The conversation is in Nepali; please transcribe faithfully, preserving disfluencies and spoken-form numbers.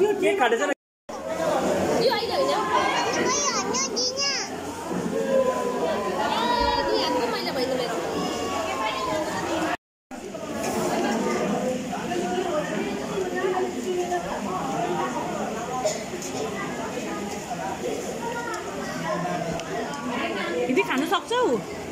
के खाँदैछ न यो आइले हैन दुई हातको मैला भयो मेरो दिदी खानु सक्छौ